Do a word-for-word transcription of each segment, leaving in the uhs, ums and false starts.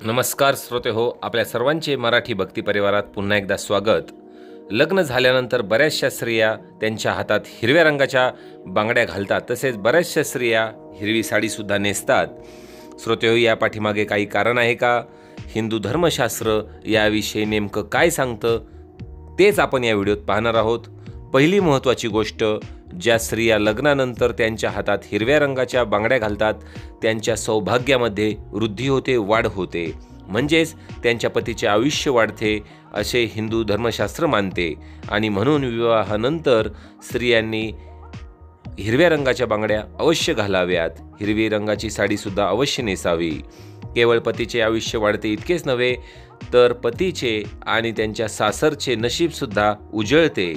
नमस्कार श्रोते हो, आपल्या सर्वांचे मराठी भक्ती परिवारात पुन्हा एकदा स्वागत। लग्न झाल्यानंतर बऱ्याचशा स्त्रिया त्यांच्या हातात हिरव्या रंगाच्या बांगड्या घालतात, तसेच बऱ्याचशा स्त्रिया हिरवी साडी सुद्धा नेसतात। श्रोते हो, या पाठीमागे काही कारण आहे का? हिंदू धर्मशास्त्र याविषयी नेमकं काय सांगतं तेच आपण या व्हिडिओत पाहणार आहोत। पहिली महत्त्वाची गोष्ट, ज्या स्त्रिया लग्नानंतर त्यांच्या हातात हिरव्या रंगाच्या बांगड्या घालतात त्यांच्या सौभाग्यामध्ये वृद्धी होते, वाढ होते, म्हणजेच त्यांच्या पतीचे आयुष्य वाढते असे हिंदू धर्मशास्त्र मानते। आणि म्हणून विवाहानंतर स्त्रियांनी हिरव्या रंगाच्या बांगड्या अवश्य घालाव्यात, हिरवी रंगाची साडीसुद्धा अवश्य नेसावी। केवळ पतीचे आयुष्य वाढते इतकेच नव्हे, तर पतीचे आणि त्यांच्या सासरचे नशीबसुद्धा उजळते।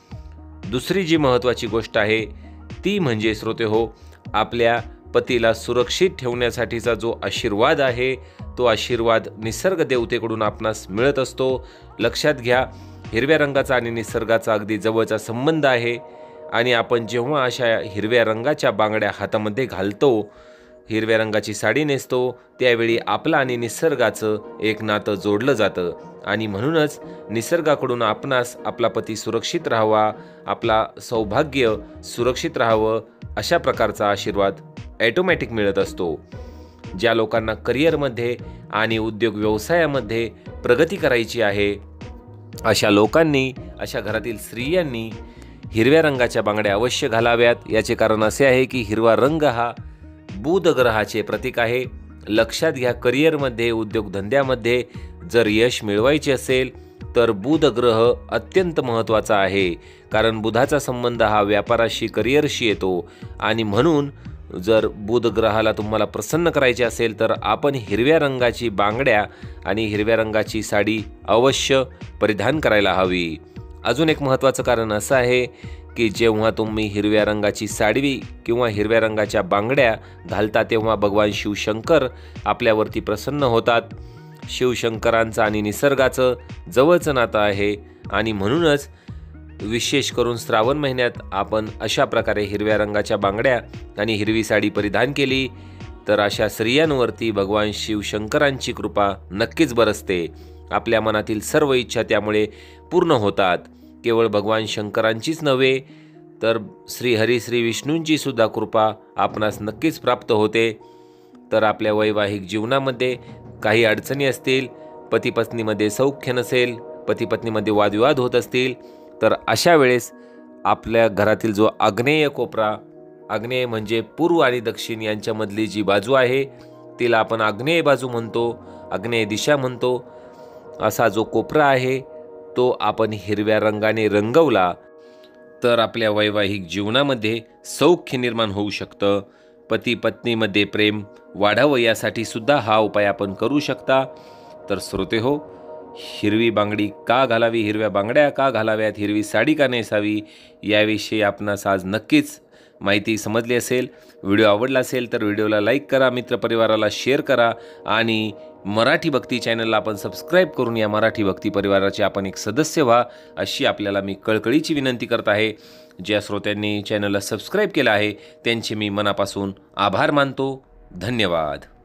दुसरी जी महत्त्वाची गोष्ट आहे ती म्हणजे श्रोते हो, आपल्या पतीला सुरक्षित ठेवण्यासाठीचा जो आशीर्वाद आहे तो आशीर्वाद निसर्ग देवतेकडून आपणास मिळत असतो। लक्षात घ्या, हिरव्या रंगाचा आणि निसर्गाचा अगदी जवळचा संबंध आहे आणि आपण जेव्हा अशा हिरव्या रंगाच्या बांगड्या हातामध्ये घालतो, हिरव्या रंगाची साडी नेसतो, त्यावेळी आपलं आणि निसर्गाचं एक नातं जोडलं जातं आणि म्हणूनच निसर्गाकडून आपणास आपला पती सुरक्षित राहावा, आपला सौभाग्य सुरक्षित राहावं अशा प्रकारचा आशीर्वाद ॲटोमॅटिक मिळत असतो। ज्या लोकांना करिअरमध्ये आणि उद्योग व्यवसायामध्ये प्रगती करायची आहे अशा लोकांनी, अशा घरातील स्त्रियांनी हिरव्या रंगाच्या बांगड्या अवश्य घालाव्यात। याचे कारण असे आहे की हिरवा रंग हा बुध ग्रहाचे प्रतीक आहे। लक्षात घ्या, करिअरमध्ये, उद्योगधंद्यामध्ये जर यश मिळवायचे असेल तर बुध ग्रह अत्यंत महत्त्वाचा आहे, कारण बुधाचा संबंध हा व्यापाराशी, करिअरशी येतो आणि म्हणून जर बुध ग्रहाला तुम्हाला प्रसन्न करायचे असेल तर आपण हिरव्या रंगाची बांगड्या आणि हिरव्या रंगाची साडी अवश्य परिधान करायला हवी। अजून एक महत्त्वाचं कारण असं आहे की जेव्हा तुम्ही हिरव्या रंगाची साडी किंवा हिरव्या रंगाच्या बांगड्या घालता तेव्हा भगवान शिवशंकर आपल्यावरती प्रसन्न होतात। शिवशंकरांचं आणि निसर्गाचं जवळचं नातं आहे आणि म्हणूनच विशेष करून श्रावण महिन्यात आपण अशा प्रकारे हिरव्या रंगाच्या बांगड्या आणि हिरवी साडी परिधान केली तर अशा स्त्रियांवरती भगवान शिवशंकरांची कृपा नक्कीच बरसते। आपल्या मनातील सर्व इच्छा त्यामुळे पूर्ण होतात। केवळ भगवान शंकरांचीच नव्हे तर श्री हरी श्री विष्णूंची सुद्धा कृपा आपणास नक्कीच प्राप्त होते। तर आपल्या वैवाहिक जीवनामध्ये काही अडचणी असतील, पती पत्नीमध्ये सौख्य नसेल, पती पत्नीमध्ये वादविवाद होत असतील, तर अशा वेळेस आपल्या घरातील जो आग्नेय कोपरा, आग्नेय म्हणजे पूर्व आणि दक्षिण यांच्यामधली जी बाजू आहे तिला आपण आग्नेय बाजू म्हणतो, आग्नेय दिशा म्हणतो, असा जो कोपरा आहे तो आपण हिरव्या रंगाने रंगवला तर आपल्या वैवाहिक जीवनामध्ये सौख्य निर्माण होऊ शकतं। पती पत्नीमध्ये प्रेम वाढावं यासाठी सुद्धा हा उपाय आपण करू शकता। तर श्रोते हो, हिरवी बांगडी का घालावी, हिरव्या बांगड्या का घालाव्यात, हिरवी साडी का नेसावी याविषयी आपणास आज नक्कीच माहिती समजली असेल। व्हिडिओ आवडला असेल तर व्हिडिओला लाईक करा, मित्रपरिवाराला शेअर करा आणि मराठी भक्ती चॅनलला आपण सबस्क्राईब करून या मराठी भक्ती परिवाराचे आपण एक सदस्य व्हा अशी आपल्याला मी कळकळीची विनंती करत आहे। ज्या श्रोत्यांनी चॅनलला सबस्क्राईब केलं आहे त्यांचे मी मनापासून आभार मानतो। धन्यवाद।